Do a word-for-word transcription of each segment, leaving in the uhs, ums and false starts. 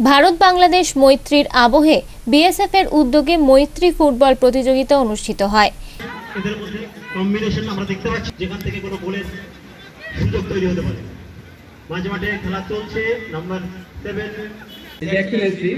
ভারত বাংলাদেশ মৈত্রীর আবহে বিএসএফ এর উদ্যোগে মৈত্রী ফুটবল প্রতিযোগিতা অনুষ্ঠিত হয়। এদের মধ্যে কম্বিনেশন আমরা দেখতে পাচ্ছি, যেখান থেকে কোনো গোলের সুযোগ তৈরি হতে পারে। মাঝে মাঠে খেলা চলছে। Number seven excellency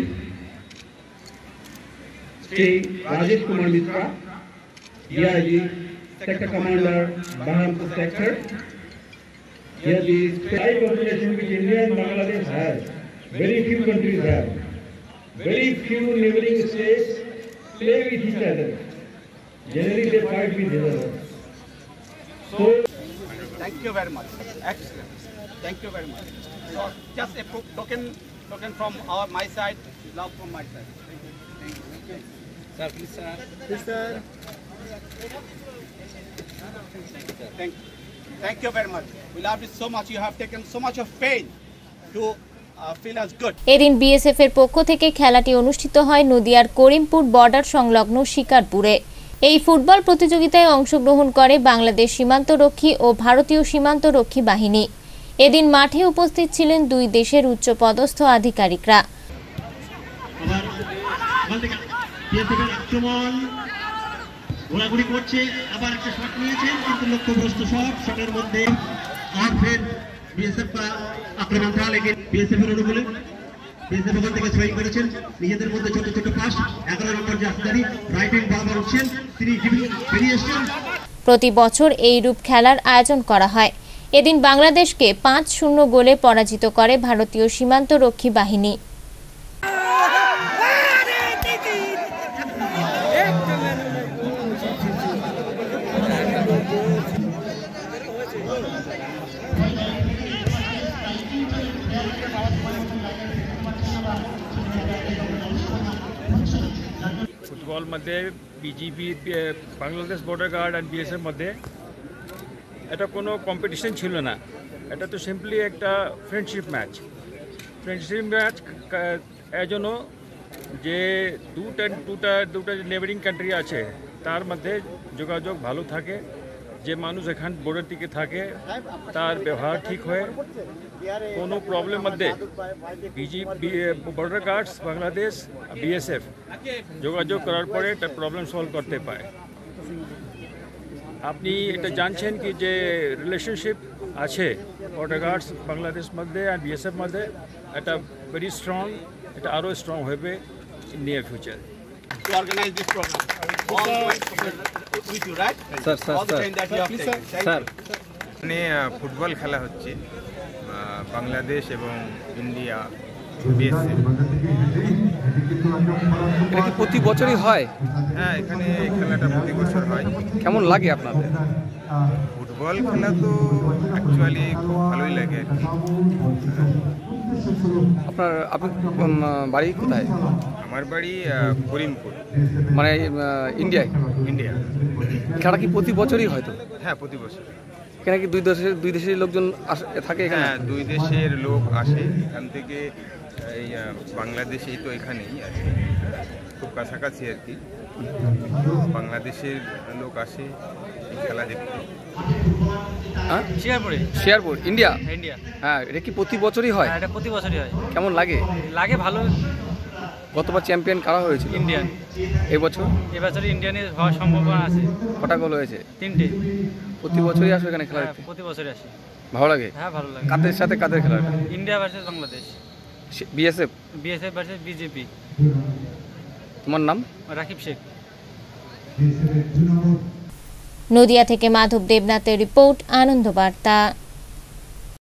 Shri Rajesh Kumar Mitra, DIG sector commander Baharampur sector. Here the tribal population which India and Bangladesh has, very few countries have. Very few neighboring states play with each other. Generally they fight with each other. So, thank you very much. Excellent. Thank you very much. So just a token, token from our my side, love from my side. Thank you. Thank you. Thank you. Sir, please, sir. Please, sir. Thank you. Thank you very much. We love you so much. You have taken so much of pain to uh, feel us good. এদিন BSF এর পক্ষ থেকে খেলাটি অনুষ্ঠিত হয় নদিয়ার Karimpur border সংলগ্ন শিকারপুরে। এই ফুটবল প্রতিযোগিতায় অংশগ্রহণ করে বাংলাদেশ সীমান্তরক্ষী ও ভারতীয় সীমান্তরক্ষী বাহিনী। এদিন মাঠে উপস্থিত ছিলেন দুই দেশের উচ্চপদস্থ আধিকারিকরা। ঘোরাঘুরি করছে, আবার একটা শট নিয়েছেন, কিন্তু লক্ষ্যভ্রষ্ট শট। শটের মধ্যে আর ফের বিএসএফ का আক্রমণ था, लेकिन বিএসএফ এর অনুকূলে বিএসএফ ওখান থেকে সুইং করেছেন। নিজেদের মধ্যে ছোট ছোট পাস। এগারো নম্বর জাসদারি রাইট উইং বারবার উঠছেন, তিনি বেরিয়ে এসেছেন। প্রতি বছর এই রূপ খেলার আয়োজন করা হয়। এদিন বাংলাদেশকে পাঁচ শূন্য গোলে পরাজিত করে ভারতীয় সীমান্তরক্ষী বাহিনী। फुटबॉल मध्ये BGB Bangladesh border guard and BSF मध्ये এটা কোনো কম্পিটিশন ছিল না। এটা তো সিম্পলি একটা ফ্রেন্ডশিপ ম্যাচ। ফ্রেন্ডশিপ ম্যাচ এর জন্য যে দুটা দুটা দুটা নেবারিং কান্ট্রি আছে তার মধ্যে যোগাযোগ ভালো থাকে, যে মানুষ এখান বর্ডার দিকে থাকে তার ব্যবহার ঠিক হয়, কোনো প্রবলেম মধ্যে BGB border guards Bangladesh BSF যোগাযোগ করার পরে একটা প্রবলেম সলভ করতে পারে। আপনি এটা জানছেন কি যে রিলেশনশিপ আছে বর্ডার গার্ডস বাংলাদেশ মধ্যে আর বিএসএফ মধ্যে, এটা ভেরি স্ট্রং, এটা আরও স্ট্রং হবে in near future. To organize this program. With you, right? Sir, sir, all the sir. time that you have taken. Sir. এখানে ফুটবল খেলা হচ্ছে বাংলাদেশ এবং ইন্ডিয়া বিএসএফ। এটা কি প্রতি বছরই হয়? হ্যাঁ, এখানে এই খেলাটা প্রতি বছর হয়। কেমন লাগে আপনাদের? ফুটবল খেলা তো অ্যাকচুয়ালি খুব ভালোই লাগে আর কি। আপনার আপনি বাড়ি কোথায়? আমার বাড়ি করিমপুর, মানে ইন্ডিয়ায়। ইন্ডিয়া। খেলা কি প্রতি বছরই হয় তো? হ্যাঁ, প্রতি বছর। এখানে কি দুই দেশের দুই দেশের লোকজন থাকে এখানে? হ্যাঁ, দুই দেশের লোক আসে এখান থেকে। এই বাংলাদেশেই তো এখানেই আছে, খুব কাছাকাছি আর কি। বাংলাদেশের লোক আসে এই খেলা দেখতে। হ্যাঁ, শেয়ারপুরে। শেয়ারপুর, ইন্ডিয়া। ইন্ডিয়া। হ্যাঁ, এটা কি প্রতি বছরই হয়? এটা প্রতি বছরই হয়। কেমন লাগে? লাগে ভালো। গতবার চ্যাম্পিয়ন কারা হয়েছিল? ইন্ডিয়ান। এই বছর? এই বছর ইন্ডিয়ানের হওয়ার সম্ভাবনা আছে। কটা গোল হয়েছে? তিনটে। প্রতি বছরই আসো এখানে খেলা দেখতে? প্রতি বছরই আসে। ভালো লাগে? হ্যাঁ, ভালো লাগে। কাদের সাথে কাদের খেলা? India versus Bangladesh. BSF? BSF versus BJP. তোমার নাম? রাকিব শেখ। নদিয়া থেকে মাধব দেবনাথের রিপোর্ট, আনন্দ বার্তা।